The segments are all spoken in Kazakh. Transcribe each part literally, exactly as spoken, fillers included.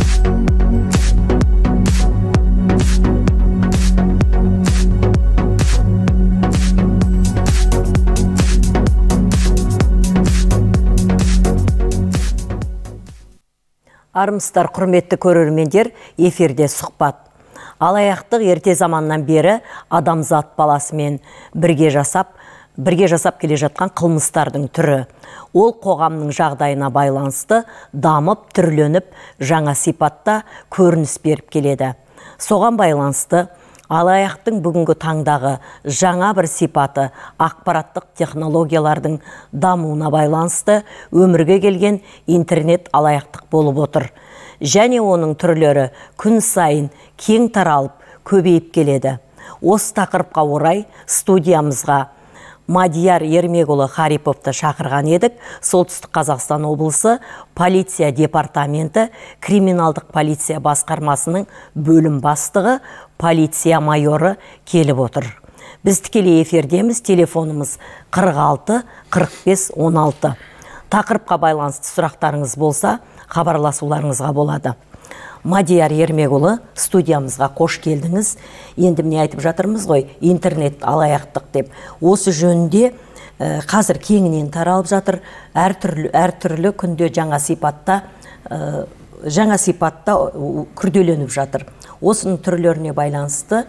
Армысыздар, құрметті көрермендер, эфирде сұхбат. Алаяқтық ерте заманнан бері адамзат баласымен бірге жасап, бірге жасап келе жатқан қылмыстардың түрі. Ол қоғамның жағдайына байланысты дамып, түрленіп, жаңа сипатта көрініс беріп келеді. Соған байланысты алаяқтың бүгінгі таңдағы жаңа бір сипаты ақпараттық технологиялардың дамуына байланысты өмірге келген интернет алаяқтық болып отыр. Және оның түрлері күн сайын кең таралып, көбейіп келеді. Осы тақырыпқа орай студиямызға Мадияр Ермекұлы Хариповты шақырған едік. Солтүстік Қазақстан облысы полиция департаменті криминалдық полиция басқармасының бөлім бастығы полиция майоры келіп отыр. Біз тікелей эфирдеміз, телефонымыз қырық алты қырық бес он алты. Тақырыпқа байланысты сұрақтарыңыз болса, хабарласуларыңызға болады. Мадияр Ермекұлы, студиямызға қош келдіңіз. Енді міне айтып жатырмыз ғой, интернет алаяқтық деп. Осы жөнінде ә, қазір кеңінен таралып жатыр. Әртүрлі, әртүрлі күнде жаңа сипатта, ә, жаңа сипатта күрделеніп жатыр. Осының түрлеріне байланысты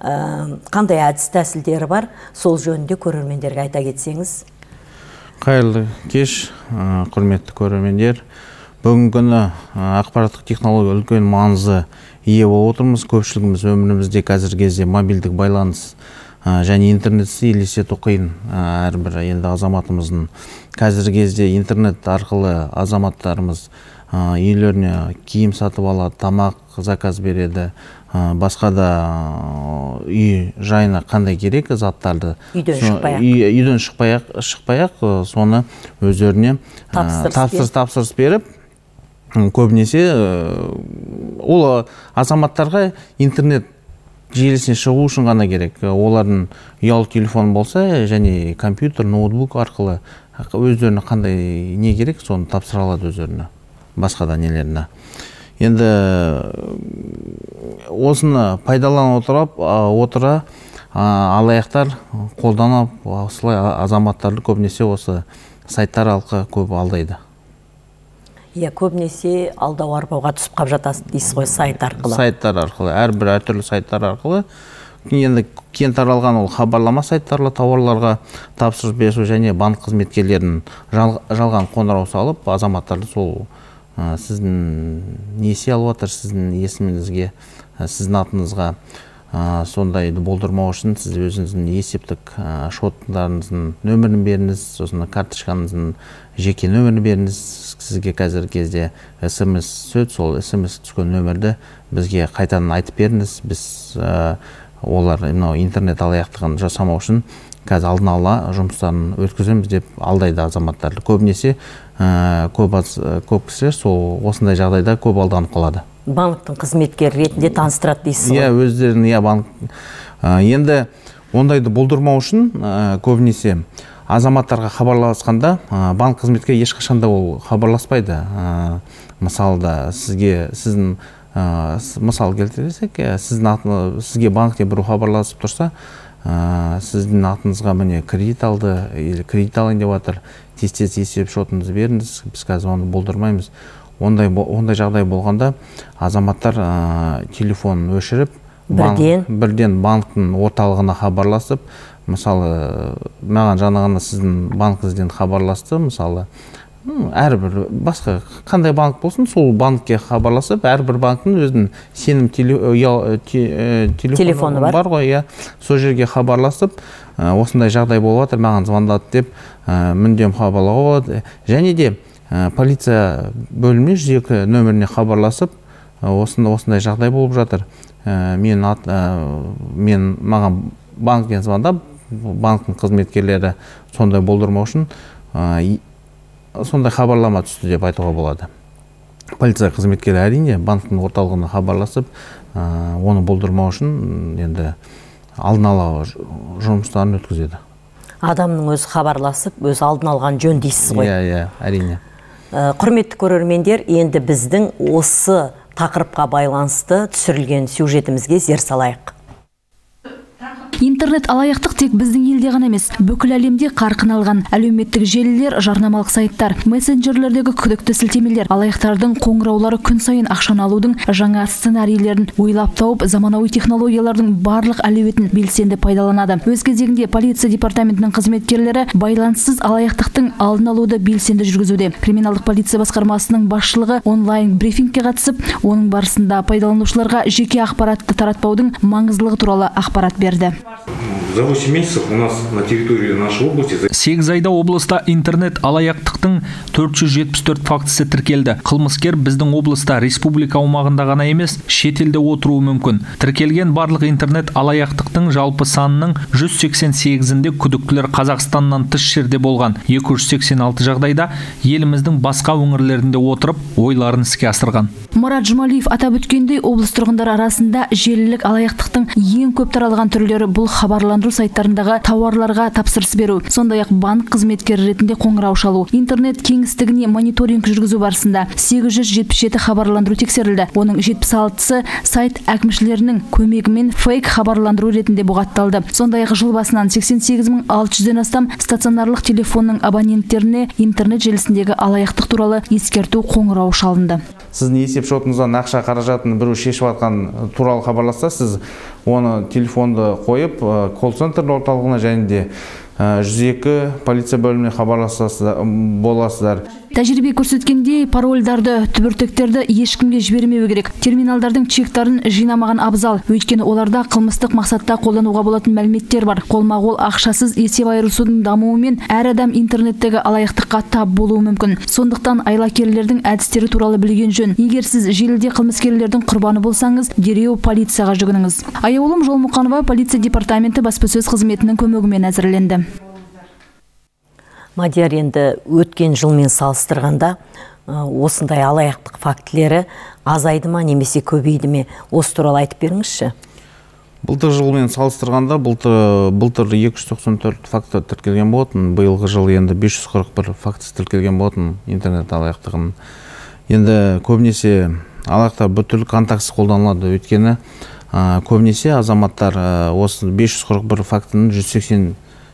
ә, қандай әдіс тәсілдері бар, сол жөнінде көрермендерге айта кетсеңіз. Қайырлы кеш, құрметті көрермендер. Бүгінгі күні ақпараттық технология үлкен маңызы ие болып отырмыз. Көпшілігіміз өмірімізде қазіргі кезде мобильдік байланыс және интернетсіз елестету қиын. Әрбір елді азаматымыздың қазіргі кезде интернет арқылы азаматтарымыз үйлеріне киім сатып алады, тамақ заказ береді, басқа да үй жайына қандай керек заттарды үйден шықпай-ақ соны өздеріне тапсырыс беріп, көбінесе ол азаматтарға интернет желісіне шығу үшін ғана керек. Олардың ұялы телефон болса және компьютер, ноутбук арқылы өздеріне қандай не керек, соны тапсыра алады өздеріне, басқа да нелеріне. Енді осыны пайдалана отырып, отыра алаяқтар қолданып, осылай азаматтарды көбінесе осы сайттар арқылы көп алдайды. Иә, көбінесе алдау арбауға түсіп қап жатасыз дейсіз ғой, сайт арқылы. Сайттар арқылы, әрбір әртүрлі сайттар арқылы. Енді кең таралған ол хабарлама сайттарлы тауарларға тапсырыс беру және банк қызметкерлерінің жалған қоңырау салып, азаматтарды сол сіздің несие алып жатыр, сіздің есіміңізге, сіздің атыңызға сондайды болдырмау үшін сіз өзіңіздің есептік шоттарыңыздың нөмірін беріңіз, сосын карточкаңыздың жеке нөмірін беріңіз. Сізге қазіргі кезде смс сөт, сол смс түскен нөмірді бізге қайтадан айтып беріңіз. Біз олар интернет алаяқтығын жасамау үшін қазір алдын ала жұмыстарын өткіземіз деп алдайды азаматтарды. Көбінесе көп кісілер сол осындай жағдайда көп алданып қалады. Банктың қызметкері ретінде таныстырады дейсіз ғой? Иә, өздерін, иә, банк. Енді ондайды болдырмау үшін көбінесе азаматтарға хабарласқанда банк қызметкері ешқашанда ол хабарласпайды. Мысалы да сізге, сіздің мысал келтірсек, сізге банкте бір хабарласып тұрса, сіздің атыңызға міне кредит алды, кредит алайын деп жатыр, тез-тез есеп шотыңызды беріңіз, біз қазір оны болдырмаймыз. Ондай, ондай жағдай болғанда азаматтар телефонын өшіріп, бірден, бірден банктың орталығына хабарласып, мысалы, маған жаңа ғана сіздің банкіңізден хабарласты, мысалы, әрбір басқа қандай банк болсын, сол банкке хабарласып, әрбір банктың өзінің сенім телефоны бар ғой, сол жерге хабарласып, осындай жағдай болып жатыр, маған звондады деп мүндем хабарлауға болады. Және де полиция бөліміне жүз екі нөміріне хабарласып, осындай жағдай болып жатыр. Мен маған банктен звондап, банктың қызметкерлері сондай болдырмау үшін сондай хабарлама түсті деп айтуға болады. Полиция қызметкері әрине банктың орталығына хабарласып, оны болдырмау үшін енді алдын ала жұмыстарын өткізеді. Адамның өзі хабарласып, өзі алдын алған жөн дейсіз ғой? Иә, иә, әрине. Құрметті көрермендер, енді біздің осы тақырыпқа байланысты түсірілген сюжетімізге зер салайық. Интернет алаяқтық тек біздің елде ғана емес, бүкіл әлемде қарқын алған. Әлеуметтік желілер, жарнамалық сайттар, мессенджерлердегі күдікті сілтемелер, алаяқтардың қоңыраулары күн сайын ақшаны алудың жаңа сценарийлерін ойлап тауып, заманауи технологиялардың барлық әлеуетін белсенді пайдаланады. Өз кезегінде полиция департаментінің қызметкерлері байланыссыз алаяқтықтың алдын алуды белсенді жүргізуде. Криминалдық полиция басқармасының басшылығы онлайн брифингке қатысып, оның барысында пайдаланушыларға жеке ақпаратты таратпаудың маңыздылығы туралы ақпарат берді. За восемь месяцев у нас на территории нашей области... сегіз айда облыста интернет алаяқтықтың төрт жүз жетпіс төрт фактісі тіркелді. Қылмыскер біздің облыста республика аумағында ғана емес, шетелде отыруы мүмкін. Тіркелген барлық интернет алаяқтықтың жалпы санының жүз сексен сегізінде күдіктілер Қазақстаннан тыс жерде болған. екі жүз сексен алты жағдайда еліміздің басқа өңірлерінде отырып, ойларын іске асырған. Мұрат Жұмалиев атап өткендей, облыс тұрғындары арасында желілік алаяқтықтың ең көп таралған түрлері бұл хабарландыру сайттарындағы тауарларға тапсырыс беру, сондай-ақ банк қызметкері ретінде қоңырау шалу. Интернет кеңістігіне мониторинг жүргізу барысында сегіз жүз жетпіс жеті хабарландыру тексерілді. Оның жетпіс алтысы сайт әкімшілерінің көмегімен фейк хабарландыру ретінде бұғатталды. Сондай-ақ жыл басынан сексен сегіз мың алты жүзден астам стационарлық телефонның абоненттеріне интернет желісіндегі алаяқтық туралы ескерту қоңырау шалынды. Сіздің есеп шотыңыздан ақша қаражатын біреу шешіп жатқан туралы хабарласса, сіз оны телефонды қойып, колл-центр орталығына және де жүз екі полиция бөліміне хабарласасыздар боласыздар. Тәжірибе көрсеткендей, парольдарды, түбіртектерді ешкімге жібермеу керек. Терминалдардың чектарын жинамаған абзал, өйткені оларда қылмыстық мақсатта қолдануға болатын мәліметтер бар. Қолма-қол ақшасыз есеп айырысудың дамуымен әр адам интернеттегі алаяқтыққа тап болуы мүмкін. Сондықтан айлакерлердің әдістері туралы білген жөн. Егер сіз желіде қылмыскерлердің құрбаны болсаңыз, дереу полицияға жүгініңіз. Аяулым Жолмұқанова, полиция департаменті баспасөз қызметінің көмегімен әзірленді. Мадияр, енді өткен жылмен салыстырғанда осындай алаяқтық фактілері азайды ма немесе көбейді ме? Осы туралы айтып беріңізші. Былтыр жылмен салыстырғанда былтыр екі жүз тоқсан төрт факті тіркелген болатын, биылғы жыл енді бес жүз қырық бір фактісі тіркелген болатын интернет алаяқтығын. Енді көбінесе алаяқтар бір түрлі контактісі қолданылады, өйткені көбінесе азаматтар осы бес жүз қырық бір фактінің жүз сексен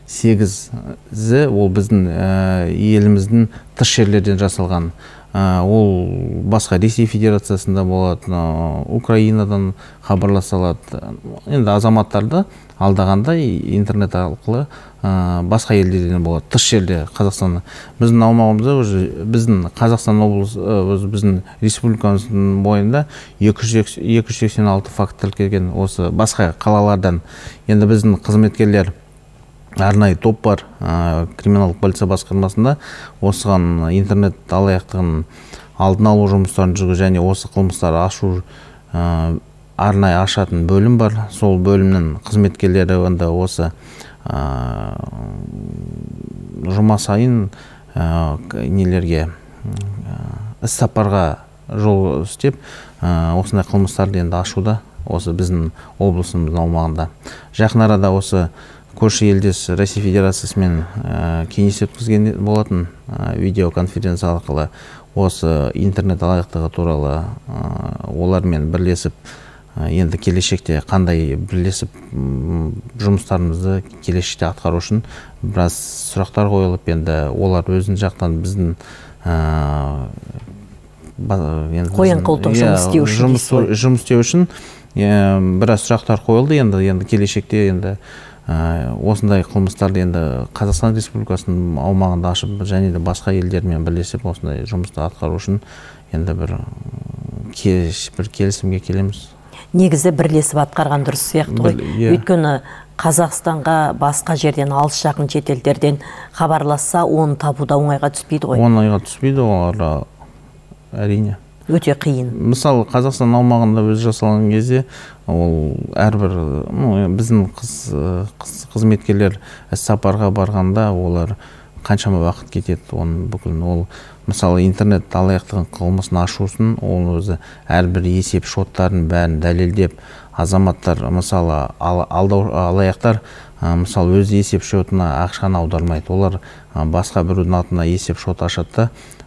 сегізі ол біздің еліміздің тыс жерлерден жасалған. Ол басқа Ресей Федерациясында болады, Украинадан хабарласалады. Енді азаматтарды алдағанда интернет арқылы басқа елдерден болады, тыс жерде Қазақстанда. Біздің аумағымызда, біздің Қазақстан облысы, біздің республикамыздың бойында екі жүз сексен алты факт тіркелген осы басқа қалалардан. Енді біздің қызметкерлер арнайы топ бар, криминалдық полиция басқармасында осыған интернет алаяқтығын алдын алу жұмыстарын жүргізу және осы қылмыстарды ашу арнайы ашатын бөлім бар. Сол бөлімнің қызметкерлері онда осы жұма сайын нелерге іс-сапарға жол істеп, осындай қылмыстарды енді ашуда осы біздің облысымыздың аумағында. Жақын арада осы көрші елдес Ресей Федерациясымен кеңес өткізген болатын, видеоконференция арқылы осы интернет алаяқтығы туралы олармен бірлесіп, енді келешекте қандай бірлесіп жұмыстарымызды келешекте атқару үшін біраз сұрақтар қойылып, енді олар өзін жақтан біздің қоян қолтық жұмыс істеу үшін біраз сұрақтар қойылды. Енді келешекте енді осындай қылмыстарды енді Қазақстан Республикасының аумағында ашып, және де басқа елдермен бірлесіп осындай жұмысты атқару үшін енді бір келісімге келеміз. Негізі бірлесіп атқарған дұрыс сияқты ғой. Өйткені Қазақстанға басқа жерден, алыс жақын шетелдерден хабарласса, оны табуда оңайға түспейді ғой. Оңайға түспейді, олар әрине өте қиын. Мысалы, Қазақстан аумағында өзі жасалған кезде, ол әрбір біздің қызметкерлер іс-сапарға барғанда, олар қаншама уақыт кетеді, оның бүкілін. Ол мысалы интернет алаяқтығын қылмысын ашу үшін, ол өзі әрбір есеп шоттарын бәрін дәлелдеп, азаматтар мысалы алаяқтар мысалы өз есеп шотына ақшаны аудармайды. Олар басқа біреудің атына есеп шот ашады,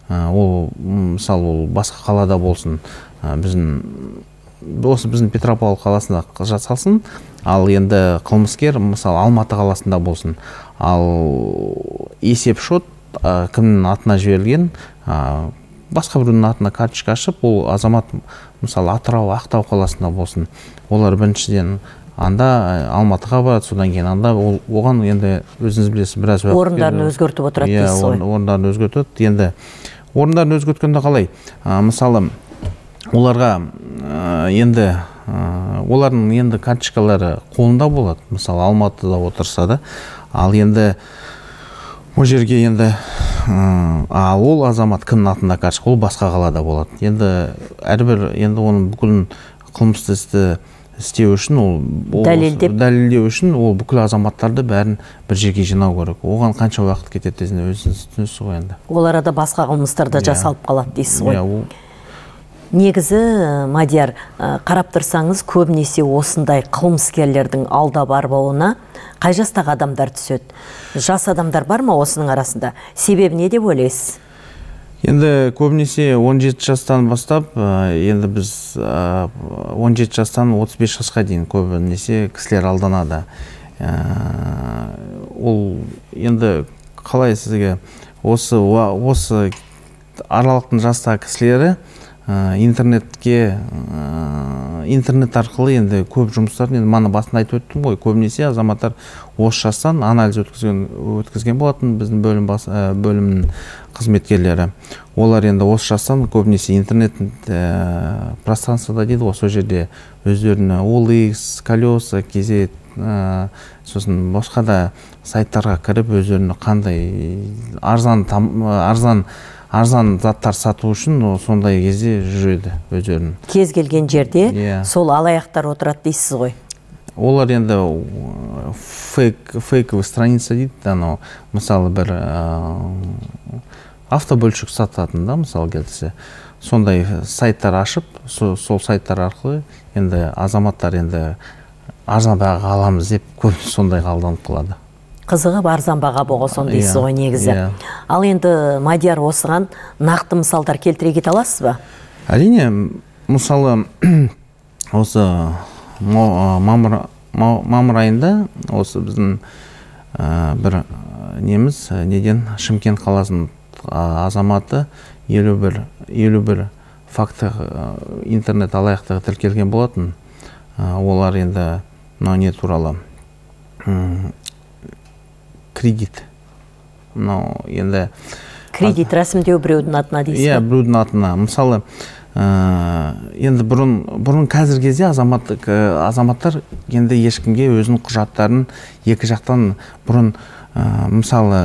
ол мысалы ол басқа қалада болсын, біздің осы біздің Петропавл қаласында жасалсын, ал енді қылмыскер мысалы Алматы қаласында болсын, ал есеп шот кімнің атына жіберілген, басқа біреудің атына карточка ашып, ол азамат мысалы Атырау, Ақтау қаласында болсын, олар біріншіден анда Алматыға барады, содан кейін анда оған енді өзіңіз білесіз біраз уақыт орындарын өзгертіп отырады дейсіз ғой. Орындарын өзгертеді. Енді орындарын өзгерткенде қалай? Мысалы оларға енді олардың енді карточкалары қолында болады. Мысалы Алматыда отырса да, ал енді ол жерге енді а ол азамат кімнің атында карточка, ол басқа қалада болады. Енді әрбір енді оның бүкіл қылмысты істі істеу үшін, ол дәлелдеу үшін ол бүкіл азаматтарды бәрін бір жерге жинау керек. Оған қанша уақыт кетеді десін өзіңіз түсінесіз ғой енді. Ол арада басқа қылмыстарда жасалып қалады дейсіз ғой. Негізі, Мадияр, қарап тұрсаңыз, көбінесе осындай қылмыскерлердің алда барбауына қай жастағы адамдар түседі? Жас адамдар бар ма осының арасында? Себебі не деп ойлайсыз? Енді көбінесе он жеті жастан бастап, енді біз он жеті жастан отыз бес жасқа дейін көбінесе кісілер алданады. Ол енді қалай сізге осы осы аралықтың жастағы кісілері интернетке интернет арқылы енді көп жұмыстар, енді мана басында айтып өттім ғой, көбінесе азаматтар осы жастан анализ өткізген өткізген болатын біздің бөлім бөлімнің қызметкерлері. Олар енді осы жастан көбінесе интернет пространствода дейді, осы жерде өздеріне ол икс, колеса, кезет, сосын басқа да сайттарға кіріп өздеріне қандай арзан арзан арзан заттар сату үшін сондай кезде жүреді өздерін. Кез келген жерде сол алаяқтар отырады дейсіз ғой. Олар енді фейк фейковый страница дейді, анау мысалы бір автобөлшек сататын да, мысалы келсе, сондай сайттар ашып, сол сайттар арқылы енді азаматтар енді арзан бағаға аламыз деп көп сондай алданып қалады. Қызығы арзан баға болғасын дейсіз ғой негізі. Ал енді Мадияр осыған нақты мысалдар келтіре кете аласыз ба? Әрине, мысалы осы мамыр айында осы біздің бір неміз неден Шымкент қаласының азаматы елу бір факті интернет алаяқтығы тіркелген болатын. Олар енді не туралы кредит. Енді кредит рәсімдеу біреудің атына дейсіз? Иә, біреудің атына. Мысалы, енді бұрын қазір кезде азаматтар енді ешкімге өзінің құжаттарын екі жақтан бұрын мысалы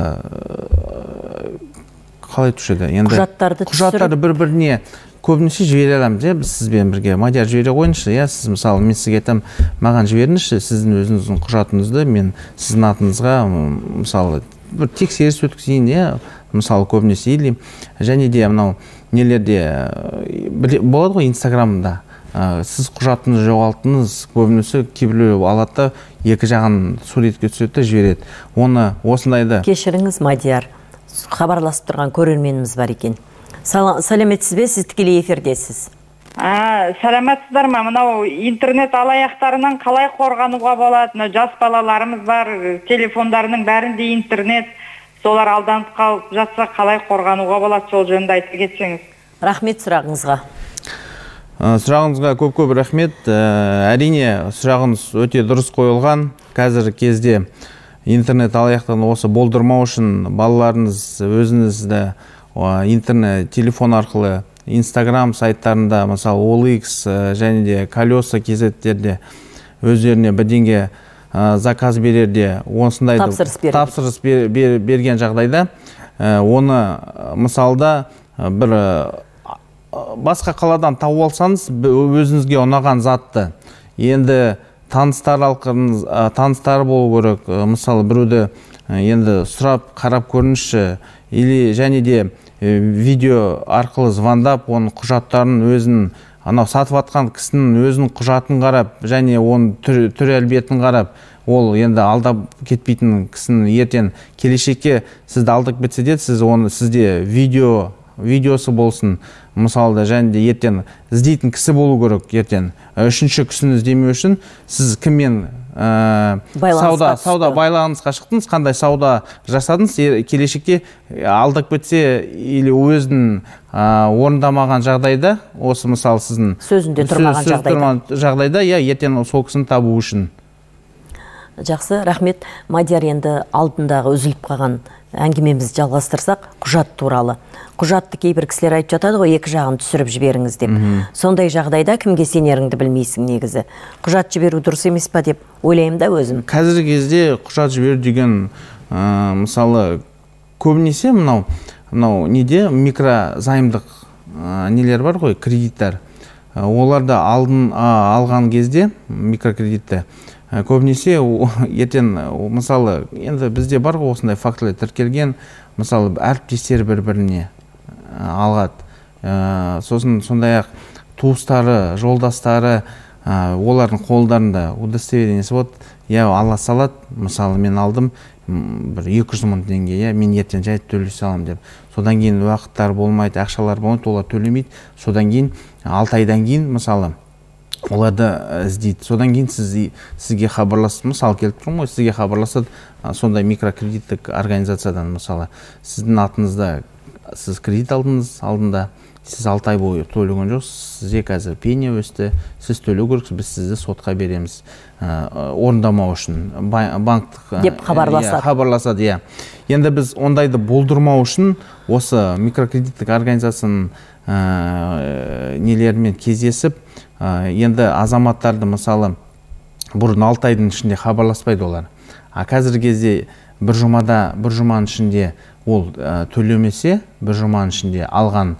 қалай түшеді? Құжаттарды түсіріп? Құжаттарды бір-біріне көбінесе жібере аламыз, біз сізбен бірге. Мадияр, жібере қойыңызшы, сіз мысалы мен сізге айтам, маған жіберіңізші, сіздің өзіңіздің құжатыңызды мен сіздің атыңызға мысалы бір тексеріс өткізейін, мысалы көбінесе или және де мынау нелерде болады ғой Инстаграмда, сіз құжатыңызды жоғалттыңыз, көбінесе кейбіреу алады да екі жағын суретке түсіреді, жібереді. Оны осындайды. Кешіріңіз, Мадияр, хабарласып тұрған көрерменіміз бар екен. Сәлеметсіз бе, сіз тікелей эфирдесіз? Сәлеметсіздер ме? Мынау интернет алаяқтарынан қалай қорғануға болады? Жас балаларымыз бар, телефондарының бәрінде интернет, солар алданып қалып жатса қалай қорғануға болады? Сол жөнінде айтып кетсеңіз. Рахмет сұрағыңызға. Сұрағыңызға көп-көп рахмет. Әрине, сұрағыңыз өте дұрыс қойылған. Қазір кезде интернет алаяқтығын осы болдырмау үшін балаларыңыз өзіңізді интернет, телефон арқылы, Инстаграм сайттарында, мысалы ол икс және де колеса кезеттерде өздеріне бірдеңе заказ берерде, осындайды тапсырыс берген жағдайда, оны мысалда бір басқа қаладан тауып алсаңыз, өзіңізге ұнаған затты, енді таныстары болу керек, мысалы біреуді енді сұрап қарап көріңізші, или және де видео арқылы звондап, оның құжаттарын өзін, анау сатып атқан кісінің өзінің құжатын қарап, және оның түр әлбетін қарап, ол енді алдап кетпейтін кісінің ертең келешекке сізді алдап кетсе де, сіз оны сізде видео видеосы болсын, мысалы және де ертең іздейтін кісі болу керек. Ертең үшінші кісіні іздемеу үшін сіз кіммен сауда сауда байланысқа шықтыңыз, қандай сауда жасадыңыз, келешекте алдап кетсе или өзін орындамаған жағдайда, осы мысалы сіздің сөзінде тұрмаған жағдайда, жағдайда я ертең сол кісіні табу үшін. Жақсы, рахмет. Мадияр, енді алдындағы үзіліп қалған әңгімемізді жалғастырсақ, құжат туралы. Құжатты кейбір кісілер айтып жатады ғой, екі жағын түсіріп жіберіңіз деп. Сондай жағдайда кімге сенеріңді білмейсің негізі. Құжат жіберу дұрыс емес па деп ойлаймын да өзім. Қазіргі кезде құжат жіберу деген мысалы көбінесе мынау мынау неде микрозаймдық нелер бар ғой, кредиттер. Оларды алдын алған кезде микрокредитті көбінесе ертең мысалы енді бізде бар ғой осындай фактілер тіркелген, мысалы әріптестер бір-біріне алғады. Сосын сондай-ақ туыстары, жолдастары, олардың қолдарында удостоверениесі вот, я ала салады, мысалы мен алдым бір екі жүз мың теңге, я мен ертең жай төлей салам деп. Содан кейін уақыттар болмайды, ақшалар болмайды, олар төлемейді. Содан кейін алты айдан кейін мысалы оларды іздейді. Содан кейін сіз, сізге хабарласып, мысалы келіп тұрмын ғой, сізге хабарласады сондай микрокредиттік организациядан, мысалы сіздің атыңызда сіз кредит алдыңыз алдында, сіз алты ай бойы төлеген жоқсыз, сізге қазір пеня өсті, сіз төлеу керексіз, біз сізді сотқа береміз орындамау үшін, банктық деп хабарласады. Хабарласады, иә. Енді біз ондайды болдырмау үшін осы микрокредиттік организацияның нелерімен кездесіп, енді азаматтарды мысалы бұрын алты айдың ішінде хабарласпайды олар. А қазіргі кезде бір жұмада, бір жұманың ішінде ол төлемесе, бір жұманың ішінде алған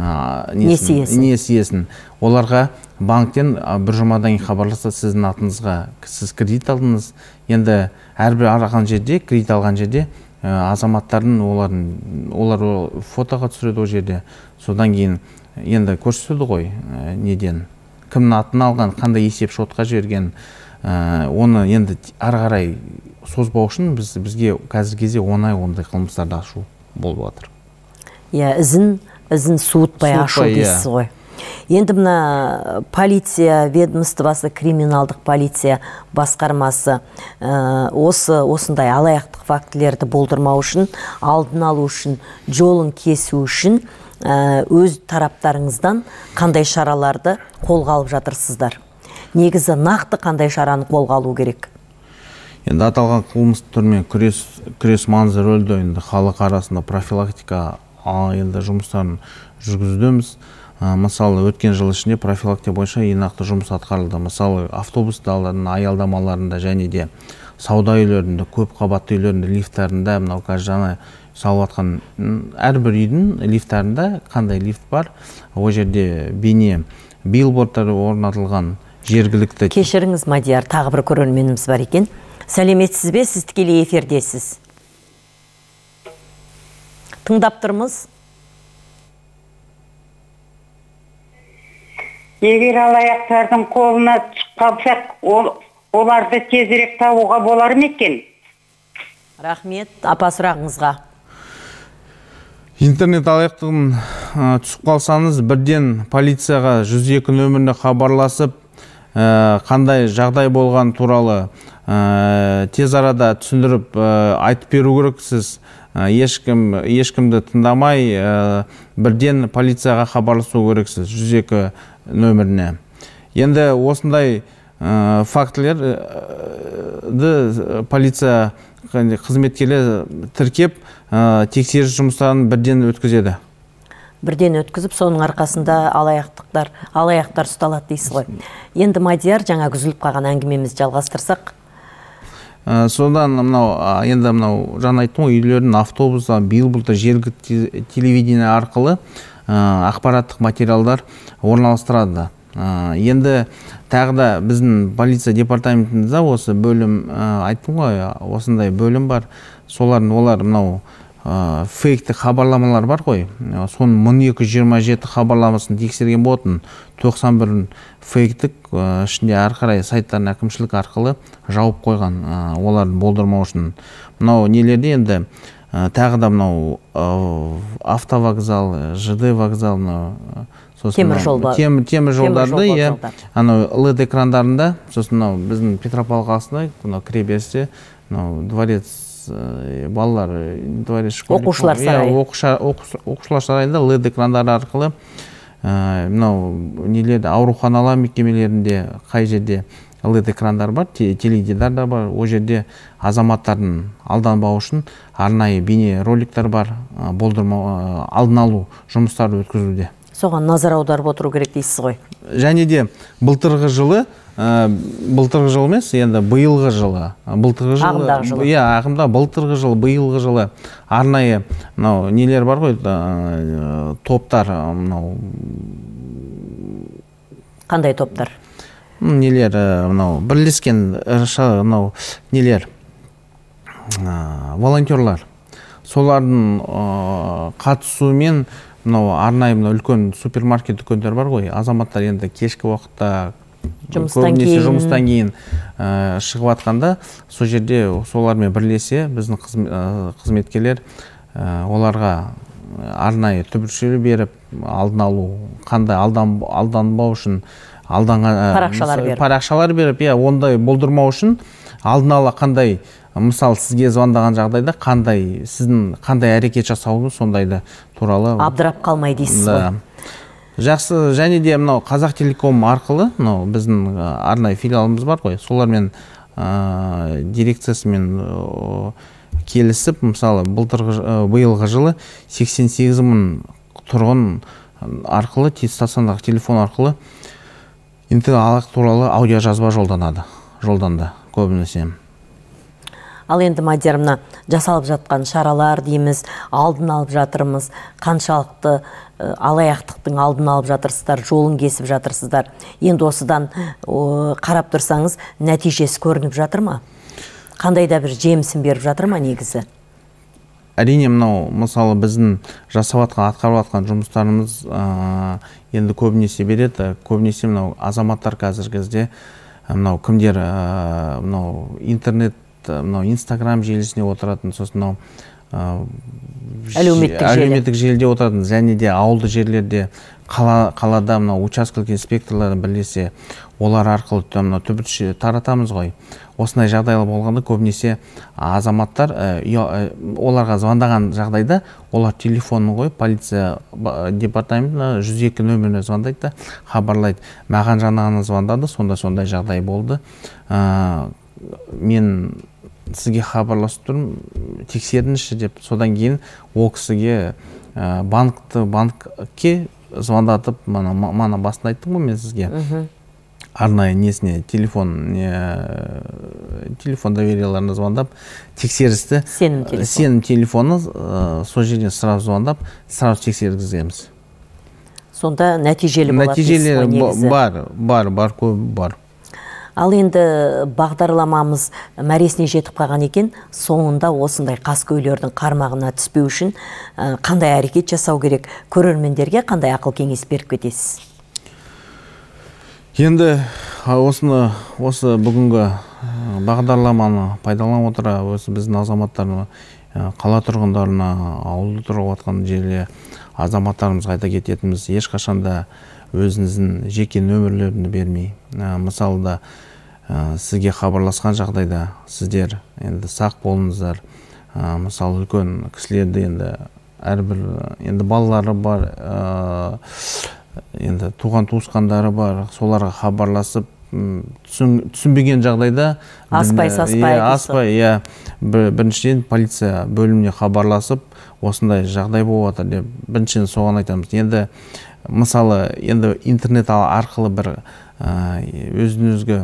несиесін, оларға банктен бір жұмадан кейін хабарласа, сіздің атыңызға сіз кредит алдыңыз. Енді әрбір араған жерде, кредит алған жерде азаматтардың олардың олар фотоға түсіреді ол жерде. Содан кейін енді көрсетеді ғой неден, кімнің атын алған, қандай есеп шотқа жіберген, оны енді ары қарай созбау үшін біз бізге қазіргі кезде оңай ондай қылмыстарды ашу болып жатыр. Иә, ізін ізін суытпай ашу дейсіз ғой. Енді мына полиция ведомствосы, криминалдық полиция басқармасы осы осындай алаяқтық фактілерді болдырмау үшін, алдын алу үшін, жолын кесу үшін өз тараптарыңыздан қандай шараларды қолға алып жатырсыздар? Негізі нақты қандай шараны қолға алу керек? Енді аталған қылмыс түрмен күрес күрес маңызды рөлді енді халық арасында профилактика енді жұмыстарын жүргізудеміз. Мысалы, өткен жыл ішінде профилактика бойынша нақты жұмыс атқарылды. Мысалы, автобус далаларының аялдамаларында және де сауда үйлерінде, көп қабатты үйлерінде, лифттарында, мынау қазір жаңа салып жатқан әрбір үйдің лифттарында қандай лифт бар, ол жерде бейне билбордтар орнатылған, жергілікті. Кешіріңіз, Мадияр, тағы бір көрерменіміз бар екен. Сәлеметсіз бе? Сіз тікелей эфирдесіз. Тыңдап тұрмыз. Егер алаяқтардың қолына түсіп қалсақ, оларды тезірек табуға болар ма екен? Рахмет, апа сұрағыңызға. Интернет алаяқтығын түсіп қалсаңыз, бірден полицияға жүз екі нөміріне хабарласып, қандай жағдай болған туралы тез арада түсіндіріп айтып беру керексіз. Ешкім ешкімді тыңдамай, бірден полицияға хабарласу керексіз жүз екі нөміріне. Енді осындай фактілерді полиция қызметкерлері тіркеп, тексеріс жұмыстарын бірден өткізеді. Бірден өткізіп, соның арқасында алаяқтықтар, алаяқтар ұсталады дейсіз ғой. Енді Мадияр, жаңа үзіліп қалған әңгімемізді жалғастырсақ. Содан мынау енді мынау жаңа айттым ғой, үйлердің автобуста, билбордта, жергілікті телевидение арқылы ақпараттық материалдар орналастырады. Енді тағы да біздің полиция департаментімізде осы бөлім айттым ғой, осындай бөлім бар. Солардың олар мынау фейкті хабарламалар бар ғой, соның мың екі жүз жиырма жеті хабарламасын тексерген болатын, тоқсан бірін фейктік, ішінде ары қарай сайттарын әкімшілік арқылы жауып қойған, олардың болдырмау үшін. Мынау нелерде енді тағы да мынау автовокзал, ЖД вокзал, темір жол темір жолдарды, иә, анау эл и ди экрандарында, сосын мынау біздің Петропавл қаласында, мынау кіреберісте, мынау дворец балалар, дворец оқушылар сарайы, оқушылар сарайында эл и ди экрандары арқылы мынау нелерді ауруханалар мекемелерінде қай жерде эл и ди экрандар бар, теледидар да бар, ол жерде азаматтардың алданбау үшін арнайы бейне роликтер бар, болдырмау, алдын алу жұмыстары өткізуде. Соған назар аударып отыру керек дейсіз ғой. Және де былтырғы жылы, былтырғы жыл емес, енді биылғы жылы, былтырғы жылы, ағымдағы жылы. Иә, ағымда былтырғы жылы, биылғы жылы арнайы мынау нелер бар ғой, топтар, мынау қандай топтар? Нелер, мынау бірлескен мынау нелер, волонтерлар. Солардың қатысуымен мынау арнайы мынау үлкен супермаркет дүкендер бар ғой, азаматтар енді кешкі уақытта көбінесе жұмыстан кейін шығып атқанда, сол жерде солармен бірлесе біздің қызметкерлер оларға арнайы түбіршелі беріп, алдын алу, қандай алданбау үшін парақшалар беріп, ондай болдырмау үшін алдын ала қандай, мысал сізге звондаған жағдайда қандай, сіздің қандай әрекет жасауыңыз сондайды туралы абдырап қалмай дейсіз ғой. Жақсы, және де мынау Қазақ Телеком арқылы, мынау біздің арнайы филиалымыз бар ғой, солармен дирекциясымен келісіп, мысалы биылғы жылы сексен сегіз мың тұрғын арқылы, стационарлық телефон арқылы интернет туралы аудио жазба жолданады, жолданды көбінесе. Ал енді Мадиярымна, жасалып жатқан шаралар дейміз, алдын алып жатырмыз, қаншалықты алаяқтықтың алдын алып жатырсыздар, жолын кесіп жатырсыздар. Енді осыдан қарап тұрсаңыз, нәтижесі көрініп жатыр ма? Қандай да бір жемісін беріп жатыр ма негізі? Әрине, мынау, мысалы, біздің жасап атқан, атқарып атқан жұмыстарымыз енді көбінесе береді. Көбінесе мынау азаматтар қазіргі кезде мынау кімдер мынау интернет, мынау Инстаграм желісіне отыратын, сосын мынау әлеуметтік желіде отыратын, және де ауылды жерлерде қалада мынау учаскелік инспекторларын бірлесе, олар арқылы түбірше таратамыз ғой. Осындай жағдайлар болғанда көбінесе азаматтар оларға звондаған жағдайда олар телефонын қойып, полиция департаментіне жүз екі нөміріне звондайды, хабарлайды. Маған жаңағыны звондады, сондай-сондай жағдай болды. Мен сізге хабарласып тұрмын, тексеріңізші деп, содан кейін ол кісіге банкты, банкке звондатып, мана басында айттым ғой мен сізге, арнайы несіне, телефон, телефон доверияларына звондап, тексерісті, сенім телефоны, сол жерден сразу звондап, сразу тексергіземіз. Сонда нәтижелі болады. Нәтижелі бар, бар, бар, көп бар. Ал енді бағдарламамыз мәресіне жетіп қалған екен, соңында осындай қаскөйлердің қармағына түспеу үшін қандай әрекет жасау керек, көрермендерге қандай ақыл кеңес беріп кетесіз? Енді осыны, осы бүгінгі бағдарламаны пайдаланып отыра, осы біздің азаматтарына, қала тұрғындарына, ауылды тұрып атқан жерге азаматтарымызға айта кететініміз, ешқашанда өзіңіздің жеке нөмірлерін бермей. Мысалы да сізге хабарласқан жағдайда сіздер енді сақ болыңыздар. Мысалы үлкен кісілерді енді әрбір енді балалары бар, енді туған туысқандары бар, соларға хабарласып түсінбеген жағдайда аспай саспай аспай иә біріншіден полиция бөліміне хабарласып осындай жағдай болып жатыр деп біріншіден соған айтамыз. Енді мысалы енді интернет арқылы бір өзіңізге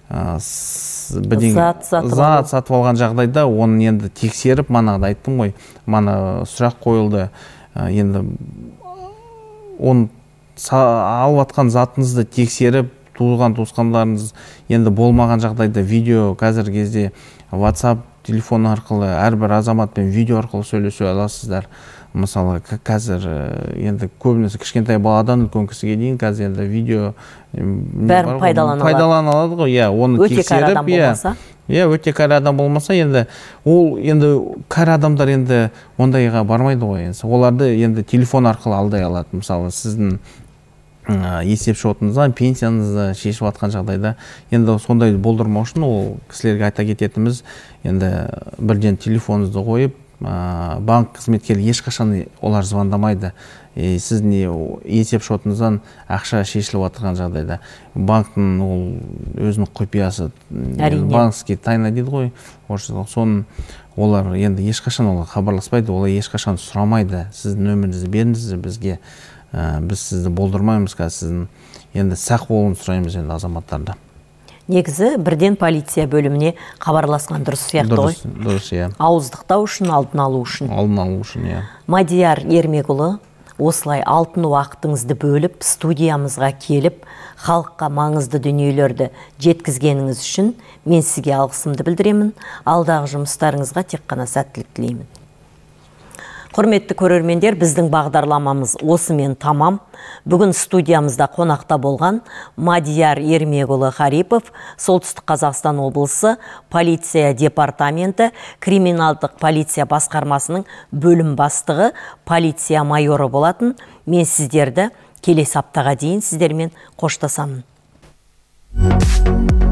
зат сатып алған жағдайда оны енді тексеріп, манағыда айттым ғой, мана сұрақ қойылды, енді оны алып атқан затыңызды тексеріп, туылған туысқандарыңыз енді болмаған жағдайда видео қазір кезде WhatsApp телефон арқылы әрбір азаматпен видео арқылы сөйлесе аласыздар. мысалы қазір енді көбінесе кішкентай баладан үлкен кісіге дейін қазір енді видео бәрін пайдалана пайдалана алады ғой. Иә, оны тексеріп, иә, иә, өте кәрі адам болмаса, енді ол енді кәрі адамдар енді ондайға бармайды ғой. Оларды енді телефон арқылы алдай алады. Мысалы, сіздің есеп шотыңызға, пенсияңызды шешіп жатқан жағдайда, енді сондай болдырмау үшін ол кісілерге айта кететініміз, енді бірден телефоныңызды қойып, банк қызметкері ешқашан олар звондамайды. Сіздің есеп шотыңыздан ақша шешіліп отырған жағдайда банктың ол өзінің құпиясы, банковский тайна дейді ғой, соның олар енді ешқашан олар хабарласпайды, олар ешқашан сұрамайды. Сіздің нөміріңізді беріңіз бізге, біз сізді болдырмаймыз, сіздің енді сақ болуын сұраймыз енді азаматтарды. Негізі бірден полиция бөліміне хабарласқан дұрыс сияқты ғой. Дұрыс, иә. Ауыздықтау үшін, алдын алу үшін. Алдын алу үшін, иә. Мадияр Ермекұлы, осылай алтын уақытыңызды бөліп, студиямызға келіп, халыққа маңызды дүниелерді жеткізгеніңіз үшін мен сізге алғысымды білдіремін. Алдағы жұмыстарыңызға тек қана сәттілік тілеймін. Құрметті көрермендер, біздің бағдарламамыз осымен тамам. Бүгін студиямызда қонақта болған Мадияр Ермекұлы Харипов, Солтүстік Қазақстан облысы полиция департаменті криминалдық полиция басқармасының бөлім бастығы, полиция майоры болатын. Мен сіздерді келесі аптаға дейін сіздермен қоштасамын.